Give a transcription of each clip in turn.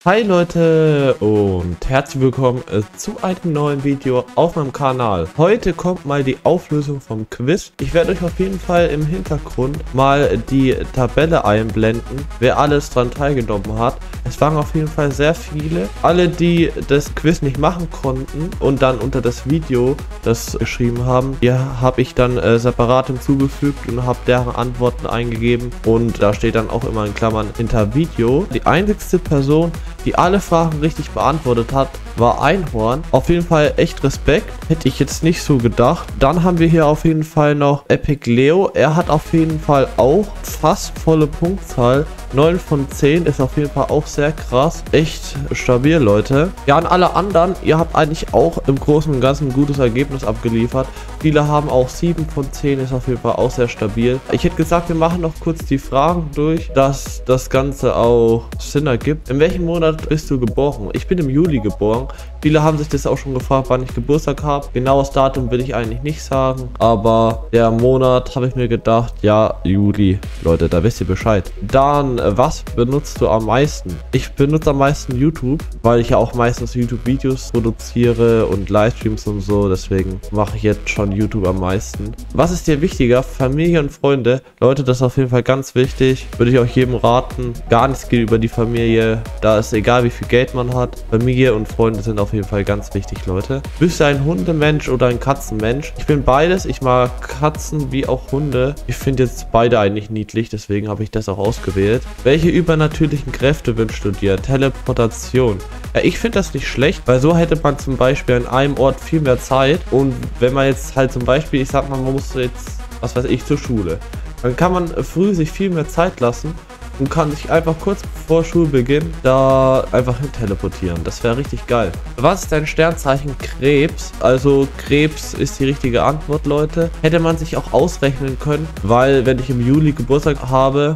Hi Leute und herzlich willkommen zu einem neuen Video auf meinem Kanal. Heute kommt mal die Auflösung vom Quiz. Ich werde euch auf jeden Fall im Hintergrund mal die Tabelle einblenden, wer alles dran teilgenommen hat. Es waren auf jeden Fall sehr viele. Alle, die das Quiz nicht machen konnten und dann unter das Video das geschrieben haben, die habe ich dann separat hinzugefügt und habe deren Antworten eingegeben. Und da steht dann auch immer in Klammern hinter Video. Die einzigste Person, die alle Fragen richtig beantwortet hat, war Einhorn. Auf jeden Fall echt Respekt. Hätte ich jetzt nicht so gedacht. Dann haben wir hier auf jeden Fall noch Epic Leo. Er hat auf jeden Fall auch fast volle Punktzahl. 9 von 10 ist auf jeden Fall auch sehr krass. Echt stabil, Leute. Ja, an alle anderen, ihr habt eigentlich auch im Großen und Ganzen ein gutes Ergebnis abgeliefert. Viele haben auch 7 von 10, ist auf jeden Fall auch sehr stabil. Ich hätte gesagt, wir machen noch kurz die Fragen durch, dass das Ganze auch Sinn ergibt. In welchem Monat bist du geboren? Ich bin im Juli geboren. Viele haben sich das auch schon gefragt, wann ich Geburtstag habe. Genaues Datum will ich eigentlich nicht sagen, aber der Monat habe ich mir gedacht, ja, Juli. Leute, da wisst ihr Bescheid. Dann, was benutzt du am meisten? Ich benutze am meisten YouTube, weil ich ja auch meistens YouTube-Videos produziere und Livestreams und so. Deswegen mache ich jetzt schon YouTube am meisten. Was ist dir wichtiger? Familie und Freunde? Leute, das ist auf jeden Fall ganz wichtig. Würde ich euch jedem raten. Gar nichts geht über die Familie. Da ist egal, wie viel Geld man hat. Familie und Freunde sind auf jeden Fall ganz wichtig, Leute. Bist du ein Hundemensch oder ein Katzenmensch? Ich bin beides. Ich mag Katzen wie auch Hunde. Ich finde jetzt beide eigentlich niedlich, deswegen habe ich das auch ausgewählt. Welche übernatürlichen Kräfte wünschst du dir? Teleportation. Ja, ich finde das nicht schlecht, weil so hätte man zum Beispiel an einem Ort viel mehr Zeit. Und wenn man jetzt halt zum Beispiel, ich sag mal, man muss jetzt, was weiß ich, zur Schule. Dann kann man früh sich viel mehr Zeit lassen und kann sich einfach kurz vor Schulbeginn da einfach hin teleportieren. Das wäre richtig geil. Was ist dein Sternzeichen? Krebs. Also Krebs ist die richtige Antwort, Leute. Hätte man sich auch ausrechnen können, weil wenn ich im Juli Geburtstag habe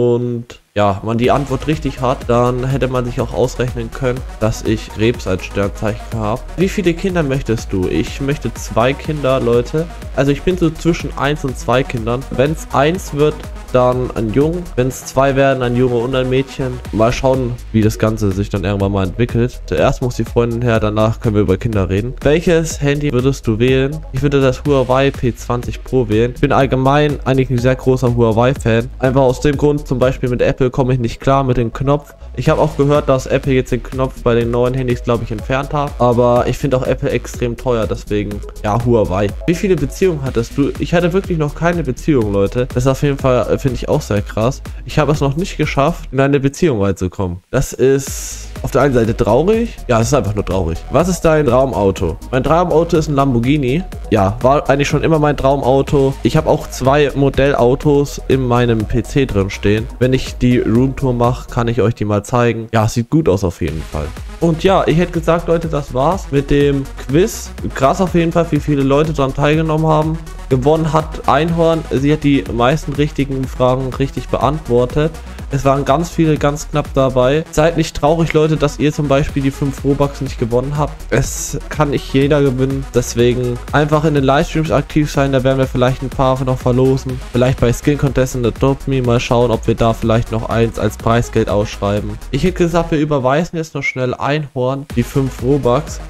und ja, man die Antwort richtig hat, dann hätte man sich auch ausrechnen können, dass ich Krebs als Sternzeichen habe. Wie viele Kinder möchtest du? Ich möchte 2 Kinder, Leute. Also ich bin so zwischen 1 und 2 Kindern. Wenn es 1 wird, dann ein Jungen. Wenn es 2 werden, ein Junge und ein Mädchen. Mal schauen, wie das Ganze sich dann irgendwann mal entwickelt. Zuerst muss die Freundin her, danach können wir über Kinder reden. Welches Handy würdest du wählen? Ich würde das Huawei P20 Pro wählen. Ich bin allgemein eigentlich ein sehr großer Huawei-Fan. Einfach aus dem Grund, zum Beispiel mit Apple komme ich nicht klar mit dem Knopf. Ich habe auch gehört, dass Apple jetzt den Knopf bei den neuen Handys, glaube ich, entfernt hat. Aber ich finde auch Apple extrem teuer, deswegen, ja, Huawei. Wie viele Beziehungen hattest du? Ich hatte wirklich noch keine Beziehung, Leute. Das ist auf jeden Fall, finde ich auch sehr krass. Ich habe es noch nicht geschafft, in eine Beziehung reinzukommen. Das ist auf der einen Seite traurig. Ja, es ist einfach nur traurig. Was ist dein Traumauto? Mein Traumauto ist ein Lamborghini. Ja, war eigentlich schon immer mein Traumauto. Ich habe auch 2 Modellautos in meinem PC drin stehen. Wenn ich die Roomtour mache, kann ich euch die mal zeigen. Ja, sieht gut aus auf jeden Fall. Und ja, ich hätte gesagt, Leute, das war's mit dem Quiz. Krass auf jeden Fall, wie viele Leute daran teilgenommen haben. Gewonnen hat Einhorn. Sie hat die meisten richtigen Fragen richtig beantwortet. Es waren ganz viele ganz knapp dabei. Seid nicht traurig, Leute, dass ihr zum Beispiel die 5 Robux nicht gewonnen habt. Es kann nicht jeder gewinnen. Deswegen einfach in den Livestreams aktiv sein. Da werden wir vielleicht ein paar noch verlosen. Vielleicht bei Skin Contest in der Adopt.me mal schauen, ob wir da vielleicht noch eins als Preisgeld ausschreiben. Ich hätte gesagt, wir überweisen jetzt noch schnell Einhorn die 5 Robux.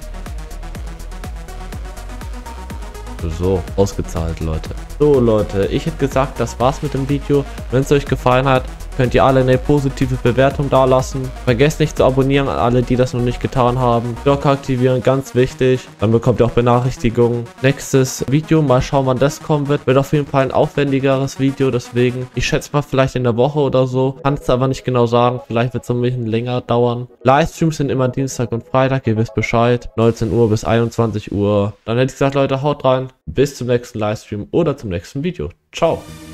So, ausgezahlt, Leute. So, Leute, ich hätte gesagt, das war's mit dem Video. Wenn es euch gefallen hat, könnt ihr alle eine positive Bewertung dalassen. Vergesst nicht zu abonnieren an alle, die das noch nicht getan haben. Glocke aktivieren, ganz wichtig. Dann bekommt ihr auch Benachrichtigungen. Nächstes Video, mal schauen, wann das kommen wird. Wird auf jeden Fall ein aufwendigeres Video, deswegen. Ich schätze mal vielleicht in der Woche oder so. Kann es aber nicht genau sagen. Vielleicht wird es ein bisschen länger dauern. Livestreams sind immer Dienstag und Freitag. Ihr wisst Bescheid. 19 Uhr bis 21 Uhr. Dann hätte ich gesagt, Leute, haut rein. Bis zum nächsten Livestream oder zum nächsten Video. Ciao.